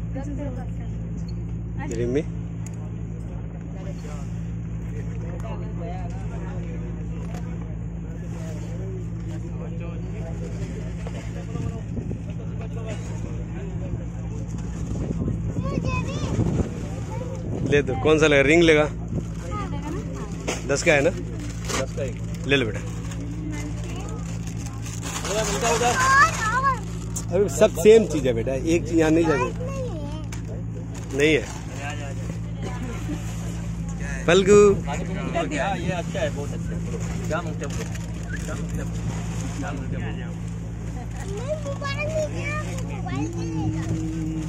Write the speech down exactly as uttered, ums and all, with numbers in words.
रिमी ले दो। कौन सा लेगा? रिंग लेगा? दस का है ना? दस का एक ले लो बेटा। अरे सब सेम चीज है बेटा, एक चीज यहाँ नहीं जाएगी। नहीं है फल्गू। ये अच्छा है, बहुत अच्छा है। क्या मांगते हो? क्या मांगते हो?